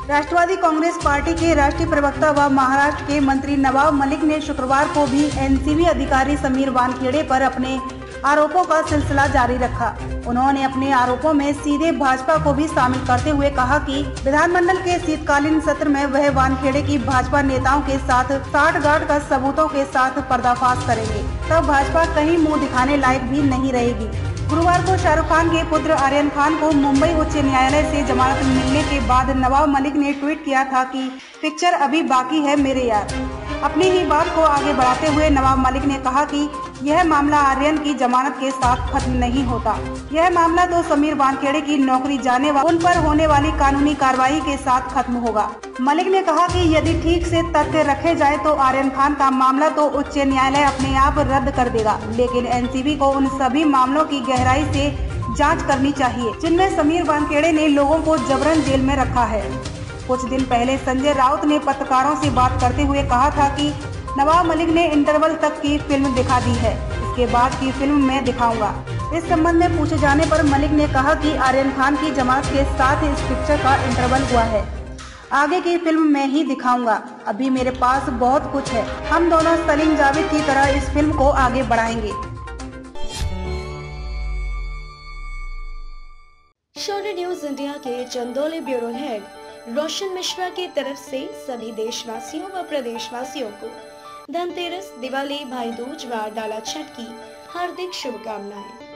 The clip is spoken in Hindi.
राष्ट्रवादी कांग्रेस पार्टी के राष्ट्रीय प्रवक्ता व महाराष्ट्र के मंत्री नवाब मलिक ने शुक्रवार को भी एनसीबी अधिकारी समीर वानखेड़े पर अपने आरोपों का सिलसिला जारी रखा। उन्होंने अपने आरोपों में सीधे भाजपा को भी शामिल करते हुए कहा कि विधानमंडल के शीतकालीन सत्र में वह वानखेड़े की भाजपा नेताओं के साथ साठगांठ का सबूतों के साथ पर्दाफाश करेंगे, तब भाजपा कहीं मुंह दिखाने लायक भी नहीं रहेगी। गुरुवार को शाहरुख खान के पुत्र आर्यन खान को मुंबई उच्च न्यायालय से जमानत मिलने के बाद नवाब मलिक ने ट्वीट किया था कि पिक्चर अभी बाकी है मेरे यार। अपनी ही बात को आगे बढ़ाते हुए नवाब मलिक ने कहा कि यह मामला आर्यन की जमानत के साथ खत्म नहीं होता। यह मामला तो समीर वानखेड़े की नौकरी जाने व उन पर होने वाली कानूनी कार्रवाई के साथ खत्म होगा। मलिक ने कहा कि यदि ठीक से तथ्य रखे जाए तो आर्यन खान का मामला तो उच्च न्यायालय अपने आप रद्द कर देगा, लेकिन एनसीबी को उन सभी मामलों की गहराई से जाँच करनी चाहिए जिनमें समीर वानखेड़े ने लोगों को जबरन जेल में रखा है। कुछ दिन पहले संजय राउत ने पत्रकारों से बात करते हुए कहा था कि नवाब मलिक ने इंटरवल तक की फिल्म दिखा दी है, इसके बाद की फिल्म मैं दिखाऊंगा। इस संबंध में पूछे जाने पर मलिक ने कहा कि आर्यन खान की जमानत के साथ इस पिक्चर का इंटरवल हुआ है, आगे की फिल्म मैं ही दिखाऊंगा। अभी मेरे पास बहुत कुछ है, हम दोनों सलीम जावेद की तरह इस फिल्म को आगे बढ़ाएंगे। शौर्य न्यूज इंडिया के चंदौली ब्यूरो हेड रोशन मिश्रा की तरफ से सभी देशवासियों व प्रदेशवासियों को धनतेरस, दिवाली, भाई दूज व डाला छठ की हार्दिक शुभकामनाएं।